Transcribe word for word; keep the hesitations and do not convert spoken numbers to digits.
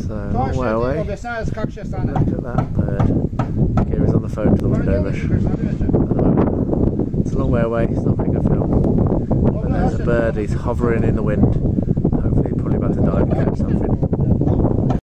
So, a long way away. Look at that bird. Gary's on the phone to the window rush at the moment. It's a long way away, it's not very good film. But there's a bird, he's hovering in the wind. Hopefully, probably about to dive and catch something.